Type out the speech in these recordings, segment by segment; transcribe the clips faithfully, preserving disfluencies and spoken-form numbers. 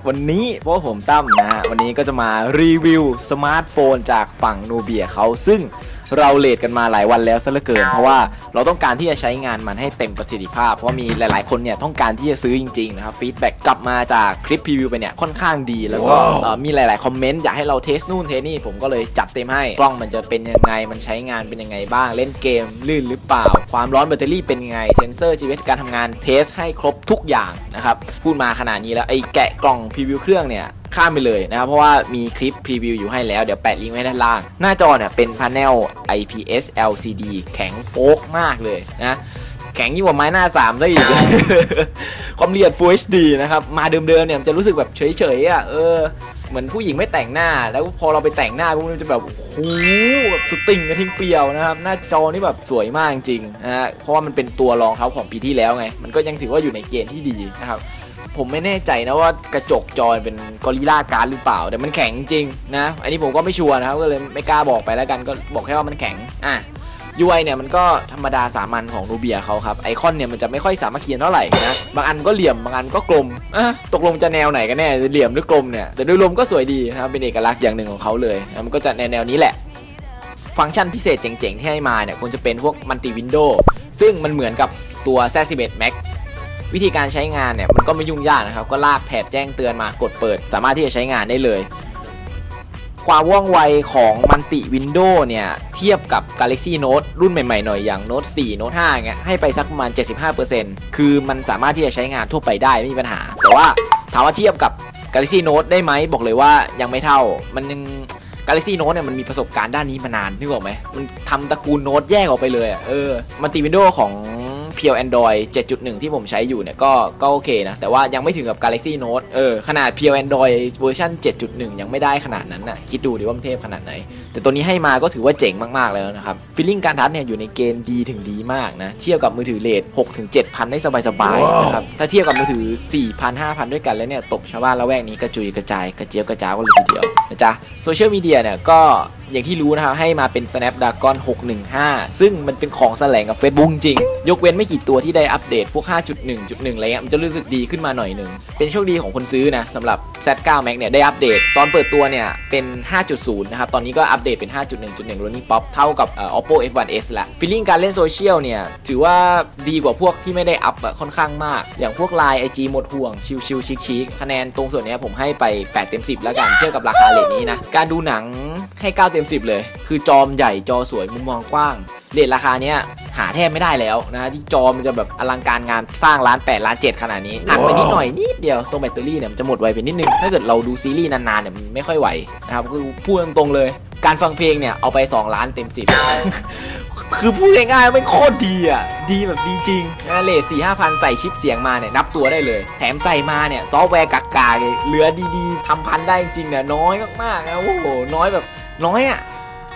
วันนี้เพราะผมตั้มนะฮะวันนี้ก็จะมารีวิวสมาร์ทโฟนจากฝั่งนูเบียเขาซึ่งเราเลทกันมาหลายวันแล้วซะเหลือเกินเพราะว่าเราต้องการที่จะใช้งานมันให้เต็มประสิทธิภาพเพราะมีหลายๆคนเนี่ยต้องการที่จะซื้อจริงๆนะครับฟีดแบ็กกลับมาจากคลิปพรีวิวไปเนี่ยค่อนข้างดีแล้วก็ wow. มีหลายๆคอมเมนต์อยากให้เราเทสนู่นเทสนี่ผมก็เลยจัดเต็มให้กล้องมันจะเป็นยังไงมันใช้งานเป็นยังไงบ้างเล่นเกมลื่นหรือเปล่าความร้อนแบตเตอรี่เป็นยังไงเซนเซอร์ จี พี เอส การทำงานเทสให้ครบทุกอย่างนะครับพูดมาขนาดนี้แล้วไอ้แกะกล่องพรีวิวเครื่องเนี่ยข้ามไปเลยนะครับเพราะว่ามีคลิปพรีวิวอยู่ให้แล้วเดี๋ยวแปะลิงก์ไว้ด้านล่างหน้าจอเนี่ยเป็นพาเนล ไอ พี เอส แอล ซี ดี แข็งโป๊กมากเลยนะแข็งยิ่งกว่าไม้หน้าสามได้อีก ความละเอียด Full เอช ดี นะครับมาเดิมๆเนี่ยมันจะรู้สึกแบบเฉยๆอ่ะเออเหมือนผู้หญิงไม่แต่งหน้าแล้วพอเราไปแต่งหน้าพวกมันจะแบบโอ้โหแบบสติงกระทิ้งเปรียวนะครับหน้าจอนี่แบบสวยมากจริงนะฮะเพราะว่ามันเป็นตัวรองเท้าของปีที่แล้วไงมันก็ยังถือว่าอยู่ในเกณฑ์ที่ดีนะครับผมไม่แน่ใจนะว่ากระจกจอเป็นกอริลลาการ์ดหรือเปล่าแต่มันแข็งจริงนะอันนี้ผมก็ไม่ชัวร์นะครับก็เลยไม่กล้าบอกไปแล้วกันก็บอกแค่ว่ามันแข็งอ่ะ ยู ไอ เนี่ยมันก็ธรรมดาสามัญของนูเบียเขาครับไอคอนเนี่ยมันจะไม่ค่อยสามารถเขียนเท่าไหร่นะบางอันก็เหลี่ยมบางอันก็กลมอ่ะตกลงจะแนวไหนกันแน่เหลี่ยมหรือกลมเนี่ยแต่โดยรวมก็สวยดีนะครับเป็นเอกลักษณ์อย่างหนึ่งของเขาเลยนะมันก็จะแนวแนวนี้แหละฟังก์ชันพิเศษเจ๋งๆที่ให้มาเนี่ยควรจะเป็นพวกมัลติวินโดว์ซึ่งมันเหมือนกับตัว แซด สิบเอ็ด Maxวิธีการใช้งานเนี่ยมันก็ไม่ยุ่งยากนะครับก็ลากแถบแจ้งเตือนมากดเปิดสามารถที่จะใช้งานได้เลยความว่องไวของมัลติวินโดว์เนี่ยเทียบกับ Galaxy Note รุ่นใหม่ๆหน่อยอย่าง Note โฟร์ Note ไฟว์เงี้ยให้ไปสักประมาณ เจ็ดสิบห้าเปอร์เซ็นต์ คือมันสามารถที่จะใช้งานทั่วไปได้ไม่มีปัญหาแต่ว่าถามว่าเทียบกับ Galaxy Note ได้ไหมบอกเลยว่ายังไม่เท่ามันยัง Galaxy Note เนี่ยมันมีประสบการณ์ด้านนี้มานานนึกออกไหมมันทำตระกูล Note แยกออกไปเลยอ่ะเออมัลติวินโดว์ของเพียว Android เจ็ดจุดหนึ่ง ที่ผมใช้อยู่เนี่ยก็ก็โอเคนะแต่ว่ายังไม่ถึงกับ Galaxy Note เออขนาดเพียว Android เวอร์ชัน เจ็ดจุดหนึ่ง ยังไม่ได้ขนาดนั้นนะคิดดูดิว่ามันเทพขนาดไหนแต่ตัวนี้ให้มาก็ถือว่าเจ๋งมากๆแล้วนะครับฟีลลิ่งการทัชเนี่ยอยู่ในเกณฑ์ดีถึงดีมากนะเทียบกับมือถือเรท หกถึงเจ็ดพัน ได้สบายๆนะครับถ้าเทียบกับมือถือ สี่พัน ห้าพัน ด้วยกันแล้วเนี่ยตบชาวบ้านละแวกนี้กระจุยกระจายกระเจี๊ยบกระจ้าวกันเลยทีเดียวนะจ๊ะโซเชียลมีเดียเนี่ยก็อย่างที่รู้นะครับให้มาเป็น Snapdragon หกหนึ่งห้าซึ่งมันเป็นของแสลงกับ Facebook จริงยกเว้นไม่กี่ตัวที่ได้อัปเดตพวก ห้าจุดหนึ่งจุดหนึ่ง อะไรเงี้ยมันจะรู้สึกดีขึ้นมาหน่อยหนึ่งเป็นโชคดีของคนซื้อนะสำหรับ แซด ไนน์ Max เนี่ยได้อัปเดตตอนเปิดตัวเนี่ยเป็น ห้าจุดศูนย์ นะครับตอนนี้ก็อัปเดตเป็น ห้าจุดหนึ่งจุดหนึ่ง Rolling Pop เท่ากับ เอ่อ Oppo เอฟ วัน เอส ละฟีลลิ่งการเล่นโซเชียลเนี่ยถือว่าดีกว่าพวกที่ไม่ได้อัพอะค่อนข้างมากอย่างพวก ไลน์ ไอ จี หมดห่วงชิลๆชิคๆคะแนนตรงส่วนนี้ผมให้ไปแปดเต็มสิบแล้วกันเทียบกับราคาเรทนี้นะการดูหนังให้เก้าเต็มสิบเลยคือจอมใหญ่จอสวยมุมมองกว้างเรทราคาเนี้ยหาแทบไม่ได้แล้วนะที่จอมันจะแบบอลังการงานสร้างล้านแปดล้านเจ็ดขนาดนี้หักไปนิดหน่อยนิดเดียวตรงแบตเตอรี่เนี่ยมันจะหมดไวไปนิดนึงถ้าเกิดเราดูซีรีส์นานๆเนี่ยมันไม่ค่อยไหวนะครับคือพูดตรงๆเลยการฟังเพลงเนี่ยเอาไปสองล้านเต็มสิบ คือพูดง่ายๆไม่โคตรดีอ่ะดีแบบดีจริงนะเรท สี่ห้าพัน ใส่ชิปเสียงมาเนี่ยนับตัวได้เลยแถมใส่มาเนี่ยซอฟต์แวร์กักกาเหลือดีๆทำพันได้จริงเนี่ยน้อยมากๆนะโอ้โหน้อยแบบน้อยอ่ะ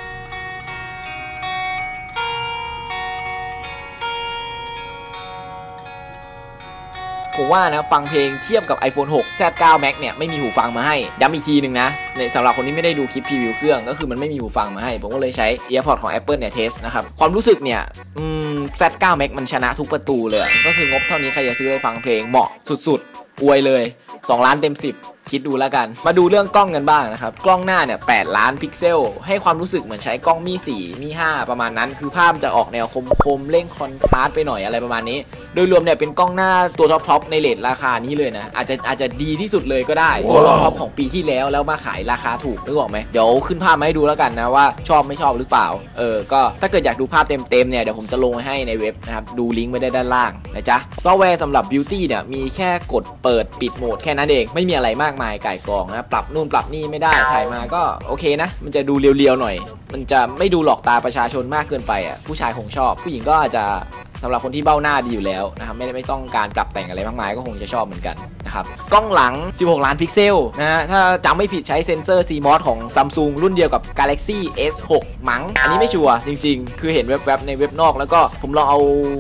ผมว่านะฟังเพลงเทียบกับ iPhone หก แซด ไนน์ Max เนี่ยไม่มีหูฟังมาให้ย้ำอีกทีหนึ่งนะสำหรับคนที่ไม่ได้ดูคลิปพรีวิวเครื่องก็คือมันไม่มีหูฟังมาให้ผมก็เลยใช้ AirPods ของ Apple เนี่ยเทสนะครับความรู้สึกเนี่ยอืม แซด ไนน์ Max มันชนะทุกประตูเลยก็คืองบเท่านี้ใครจะซื้อไปฟังเพลงเหมาะสุดๆอวยเลยสองล้านเต็มสิบคิดดูแล้วกันมาดูเรื่องกล้องกันบ้างนะครับกล้องหน้าเนี่ยแปดล้านพิกเซลให้ความรู้สึกเหมือนใช้กล้องมีสี่มีห้าประมาณนั้นคือภาพจะออกแนวคมๆเร่งคอนทราสต์ไปหน่อยอะไรประมาณนี้โดยรวมเนี่ยเป็นกล้องหน้าตัวท็อปๆในเรทราคานี้เลยนะอาจจะอาจจะดีที่สุดเลยก็ได้ตัวรองท็อปของปีที่แล้วแล้วมาขายราคาถูกนึกออกไหมเดี๋ยวขึ้นภาพมาให้ดูแล้วกันนะว่าชอบไม่ชอบหรือเปล่าเออก็ถ้าเกิดอยากดูภาพเต็มๆเนี่ยเดี๋ยวผมจะลงไว้ให้ในเว็บนะครับดูลิงก์ไว้ได้ด้านล่างนะจ๊ะซอฟต์แวร์สำหรับ Beauty เนี่ยมีแค่กดเปิดปิดโหมดแค่นั้นเองไม่มีอะไรมากมายไก่กองนะปรับนู่นปรับนี่ไม่ได้ถ่ายมาก็โอเคนะมันจะดูเรียวๆหน่อยมันจะไม่ดูหลอกตาประชาชนมากเกินไปอ่ะผู้ชายคงชอบผู้หญิงก็อาจจะสำหรับคนที่เบ้าหน้าดีอยู่แล้วนะครับไม่ได้ไม่ต้องการปรับแต่งอะไรมากมายก็คงจะชอบเหมือนกันนะครับกล้องหลังสิบหกล้านพิกเซลนะถ้าจำไม่ผิดใช้เซ็นเซอร์ ซี มอส ของ Samsung รุ่นเดียวกับ Galaxy เอส หก มั้งอันนี้ไม่ชัวร์จริงๆคือเห็นแวบๆในเว็บนอกแล้วก็ผมลองเอา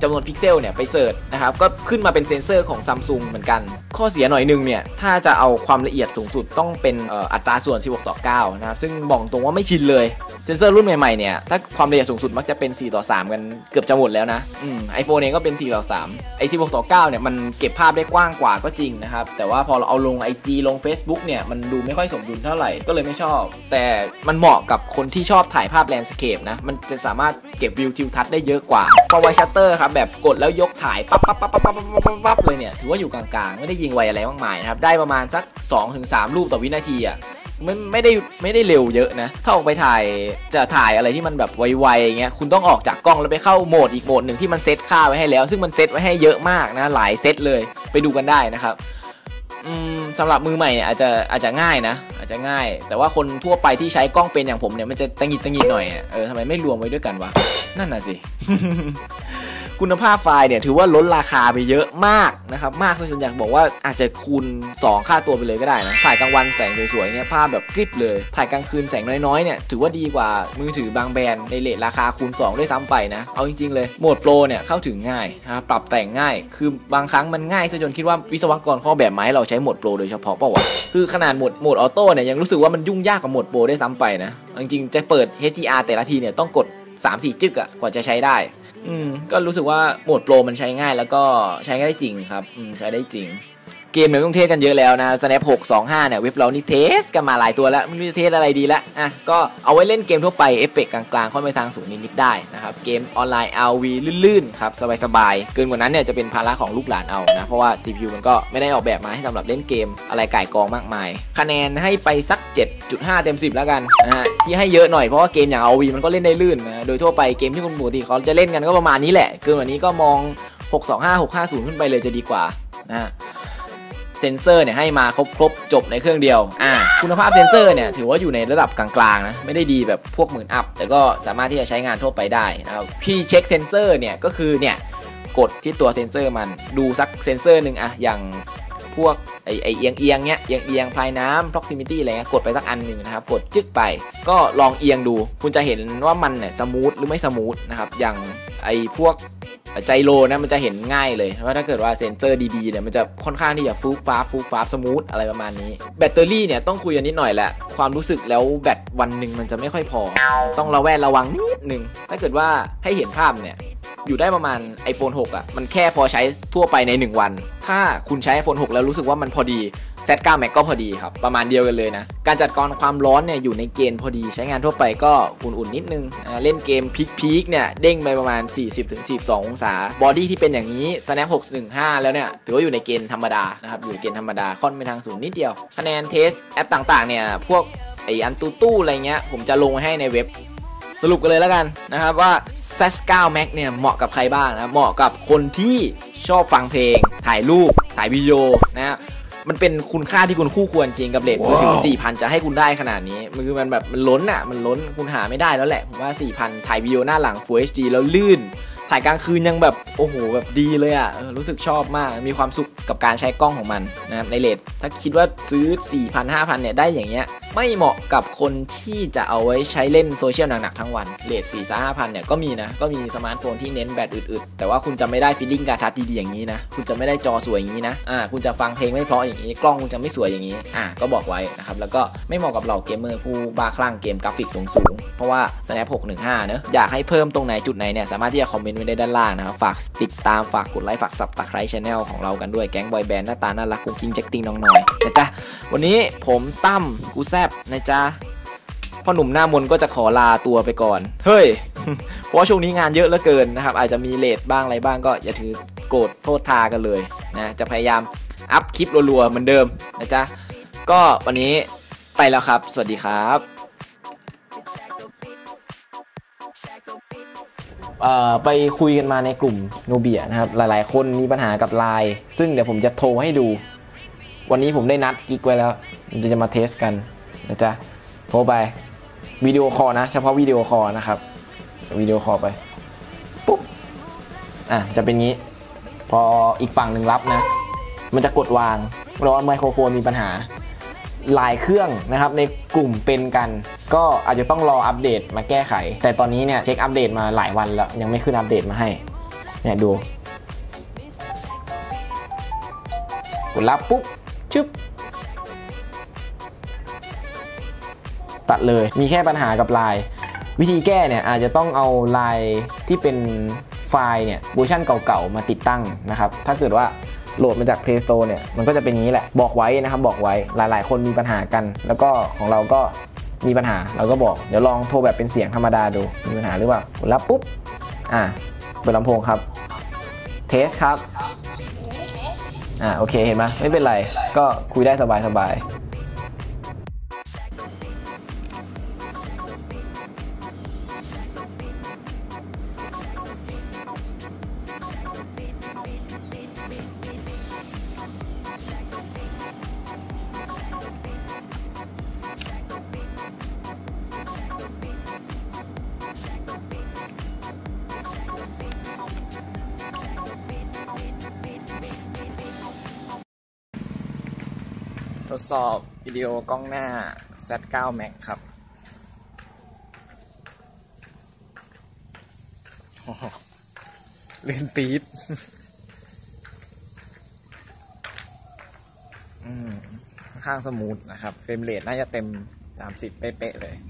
จำนวนพิกเซลเนี่ยไปเสิร์ชนะครับก็ขึ้นมาเป็นเซนเซอร์ของ Samsung เหมือนกันข้อเสียหน่อยนึงเนี่ยถ้าจะเอาความละเอียดสูงสุดต้องเป็นอัตราส่วนสิบหกต่อเก้านะครับซึ่งบอกตรงว่าไม่ชินเลยเซนเซอร์รุ่นใหม่ๆเนี่ยถ้าความละเอียดสูงสุดมักจะเป็นสี่ต่อสามกันเกือบจะหมดแล้วนะอืม iPhone เองก็เป็นสี่ต่อสามไอ้สิบหกต่อเก้าเนี่ยมันเก็บภาพได้กว้างกว่าก็จริงนะครับแต่ว่าพอเราเอาลง ไอ จี ลง Facebook เนี่ยมันดูไม่ค่อยสมดุลเท่าไหร่ก็เลยไม่ชอบแต่มันเหมาะกับคนที่ชอบถ่ายภาพแลนด์สเคปนะมันจะสามารถเก็บวิวทิวทัศน์ได้เยอะกว่าพอไวชัตเตอร์ครับแบบกดแล้วยกถ่ายปั๊บปั๊บปั๊บปั๊บปั๊บปั๊บปั๊บเลยเนี่ยถือว่าอยู่กลางๆไม่ได้ยิงไวอะไรมากมายนะครับได้ประมาณสัก สองถึงสาม รูปต่อวินาทีอ่ะไม่ไม่ได้ไม่ได้เร็วเยอะนะถ้าออกไปถ่ายจะถ่ายอะไรที่มันแบบไวๆอย่างเงี้ยคุณต้องออกจากกล้องแล้วไปเข้าโหมดอีกโหมดหนึ่งที่มันเซตค่าไว้ให้แล้วซึ่งมันเซตไว้ให้เยอะมากนะหลายเซตเลยไปดูกันได้นะครับอืมสำหรับมือใหม่เนี่ยอาจจะอาจจะง่ายนะอาจจะง่ายแต่ว่าคนทั่วไปที่ใช้กล้องเป็นอย่างผมเนี่ยมันจะตังหิดตังหิดหน่อยเออทำไมไม่รวมไว้ด้วยกันวะนั่นน่ะสิ คุณภาพไฟล์เนี่ยถือว่าลดราคาไปเยอะมากนะครับมากจนอยากบอกว่าอาจจะคูณสองค่าตัวไปเลยก็ได้นะถ่ายกลางวันแสงสวยๆเนี่ยภาพแบบกริบเลยถ่ายกลางคืนแสงน้อยๆเนี่ยถือว่าดีกว่ามือถือบางแบรนด์ในเรทราคาคูณสองด้วยซ้ำไปนะเอาจริงๆเลยโหมดโปรเนี่ยเข้าถึงง่ายนะครับปรับแต่งง่ายคือบางครั้งมันง่ายซะจนคิดว่าวิศวกรเขาแบบมาให้เราใช้โหมดโปรโดยเฉพาะเปล่าวะคือขนาดโหมดโหมดออโต้เนี่ยยังรู้สึกว่ามันยุ่งยากกว่าโหมดโปรได้ซ้ำไปนะจริงๆจะเปิด เอช ดี อาร์ แต่ละทีเนี่ยต้องกด สามสี่ จึ๊กอะกว่าจะใช้ได้อืมก็รู้สึกว่าโหมดโปรมันใช้ง่ายแล้วก็ใช้ได้จริงครับอืมใช้ได้จริงเกมเนี่ยต้องเทสกันเยอะแล้วนะ Snap หกสองห้าเนี่ยเว็บเรานี่เทสกันมาหลายตัวแล้วไม่รู้จะเทสอะไรดีละอ่ะก็เอาไว้เล่นเกมทั่วไปเอฟเฟกต์กลางๆค่อนไปทางสูงนิดๆได้นะครับเกมออนไลน์ อาร์ วี ลื่นๆครับสบายๆเกินกว่านั้นเนี่ยจะเป็นภาระของลูกหลานเอานะเพราะว่า ซี พี ยู มันก็ไม่ได้ออกแบบมาให้สำหรับเล่นเกมอะไรก่ายกองมากมายคะแนนให้ไปสัก เจ็ดจุดห้า เต็มสิบแล้วกันนะฮะที่ให้เยอะหน่อยเพราะว่าเกมอย่าง อาร์ วี มันก็เล่นได้ลื่นนะโดยทั่วไปเกมที่คนปกติเขาจะเล่นกันก็ประมาณนี้แหละเกินกว่านี้ก็มองหกสองห้า หกห้าศูนย์ ขึ้นไปเลยจะดีกว่านะฮะเซนเซอร์เนี่ยให้มาครบๆจบในเครื่องเดียวอ่าคุณภาพเซนเซอร์เนี่ยถือว่าอยู่ในระดับกลางๆนะไม่ได้ดีแบบพวกหมื่นอัพแต่ก็สามารถที่จะใช้งานทั่วไปได้นะครับพี่เช็คเซนเซอร์เนี่ยก็คือเนี่ยกดที่ตัวเซนเซอร์มันดูสักเซนเซอร์หนึ่งอะอย่างพวกไอไอเอียงเอียงเนี้ยเอียงเอียงภายน้ำ proximity อะไรเงี้ยกดไปสักอันหนึ่งนะครับกดจึ๊กไปก็ลองเอียงดูคุณจะเห็นว่ามันเนี่ยสมูทหรือไม่สมูทนะครับอย่างไอพวกไจโรนะมันจะเห็นง่ายเลยว่าถ้าเกิดว่าเซนเซอร์ดีๆเนี่ยมันจะค่อนข้างที่จะฟูฟ้าฟูฟ้าสมูทอะไรประมาณนี้แบตเตอรี่เนี่ยต้องคุยกันนิดหน่อยแหละความรู้สึกแล้วแบตวันหนึ่งมันจะไม่ค่อยพอต้องระแวดระวังนิดนึงถ้าเกิดว่าให้เห็นภาพเนี่ยอยู่ได้ประมาณ iPhone หกอ่ะมันแค่พอใช้ทั่วไปในหนึ่งวันถ้าคุณใช้ iPhone หกแล้วรู้สึกว่ามันพอดี แซด ไนน์ Max ก็พอดีครับประมาณเดียวกันเลยนะการจัดการความร้อนเนี่ยอยู่ในเกณฑ์พอดีใช้งานทั่วไปก็อุ่นๆนิดนึงเล่นเกมพีคๆเนี่ยเด้งไปประมาณ สี่สิบถึงสี่สิบสอง องศาบอดี้ที่เป็นอย่างนี้ Snap หกสิบห้าแล้วเนี่ยถือว่าอยู่ในเกณฑ์ธรรมดานะครับอยู่ในเกณฑ์ธรรมดาค่อนไปทางสูงนิดเดียวคะแนนเทสแอปต่างๆเนี่ยพวกไออันตู้ๆอะไรเงี้ยผมจะลงให้ในเว็บสรุปกันเลยแล้วกันนะครับว่า เซด ไนน์ Max เนี่ยเหมาะกับใครบ้างนะเหมาะกับคนที่ชอบฟังเพลงถ่ายรูปถ่ายวิดีโอนะมันเป็นคุณค่าที่คุณคู่ควรจริงกับเรทมือถือ สี่พัน จะให้คุณได้ขนาดนี้มันคือมันแบบมันล้นอ่ะมันล้นคุณหาไม่ได้แล้วแหละผมว่า สี่พัน ถ่ายวิดีโอหน้าหลัง Full เอช ดี แล้วลื่นถ่ายกลางคืนยังแบบโอ้โหแบบดีเลยอ่ะรู้สึกชอบมากมีความสุขกับการใช้กล้องของมันนะครับในเรทถ้าคิดว่าซื้อ สี่พัน ห้าพัน เนี่ยได้อย่างเงี้ยไม่เหมาะกับคนที่จะเอาไว้ใช้เล่นโซเชียลหนักๆทั้งวันเรท สี่พัน ห้าพัน เนี่ยก็มีนะก็มีสมาร์ทโฟนที่เน้นแบตอึดๆแต่ว่าคุณจะไม่ได้ฟีลลิ่งการทัชดีๆอย่างนี้นะคุณจะไม่ได้จอสวยอย่างนี้นะอ่าคุณจะฟังเพลงไม่เพราะอย่างนี้กล้องคุณจะไม่สวยอย่างนี้อ่าก็บอกไว้นะครับแล้วก็ไม่เหมาะกับเหล่าเกมเมอร์ผู้บ้าคลั่งเกมกราฟิกสูงๆเพราะว่า Snap หกสิบห้าเนอะอยากให้เพิ่มตรงไหนจุดไหนเนี่ยสามารถที่จะคอมเมนต์ไว้ได้ด้านล่างนะครับฝากติดตามฝากกดไลค์ฝาก Subscribe Channel ของเรากันด้วยแก๊งบอยแบนด์หน้าตาน่ารักกุ้งกิ้งแจ็คติ้งน้องหน่อยนะจ๊ะวันนี้ผมตั้มกูแซบนะจ๊ะพ่อหนุ่มหน้ามนก็จะขอลาตัวไปก่อนเฮ้ย เพราะว่าช่วงนี้งานเยอะเหลือเกินนะครับอาจจะมีเลทบ้างอะไรบ้างก็อย่าถือโกรธโทษทากันเลยนะจะพยายามอัพคลิปรัวๆเหมือนเดิมนะจ๊ะก็วันนี้ไปแล้วครับสวัสดีครับไปคุยกันมาในกลุ่มโนเบียนะครับหลายๆคนมีปัญหากับไลน์ซึ่งเดี๋ยวผมจะโทรให้ดูวันนี้ผมได้นัดกิ๊กไว้แล้วจะมาเทสกันนะจ๊ะโทรไปวิดีโอคอลนะเฉพาะวิดีโอคอลนะครับวิดีโอคอลไปปุ๊บอ่ะจะเป็นงี้พออีกฝั่งหนึ่งรับนะมันจะกดวางเพราะว่าไมโครโฟนมีปัญหาหลายเครื่องนะครับในกลุ่มเป็นกันก็อาจจะต้องรออัปเดตมาแก้ไขแต่ตอนนี้เนี่ยเช็คอัปเดตมาหลายวันแล้วยังไม่ขึ้นอัปเดตมาให้เนี่ยดูกดรับปุ๊บชึบตัดเลยมีแค่ปัญหากับไลน์วิธีแก้เนี่ยอาจจะต้องเอาไลน์ที่เป็นไฟล์เนี่ยเวอร์ชันเก่าๆมาติดตั้งนะครับถ้าเกิดว่าโหลดมาจาก Play Store เนี่ยมันก็จะเป็นอย่างนี้แหละบอกไว้นะครับบอกไว้หลายๆคนมีปัญหากันแล้วก็ของเราก็มีปัญหาเราก็บอกเดี๋ยวลองโทรแบบเป็นเสียงธรรมดาดูมีปัญหาหรือเปล่ากดรับปุ๊บอ่าเปิดลำโพงครับเทสครับอ่าโอเคเห็นไหมไม่เป็นไรก็คุยได้สบายๆทดสอบวิดีโอกล้องหน้า แซด ไนน์ Max ครับลื่นปี๊ดค่อนข้างสมูทนะครับเฟรมเรทน่าจะเต็มสามสิบเป๊ะๆเลย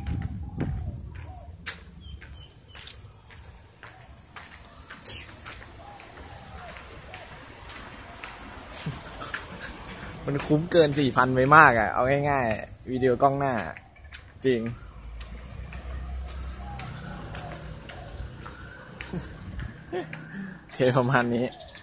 มันคุ้มเกิน สี่พัน ไปมากอ่ะเอาง่ายๆวิดีโอกล้องหน้าจริงโอเคประมาณนี้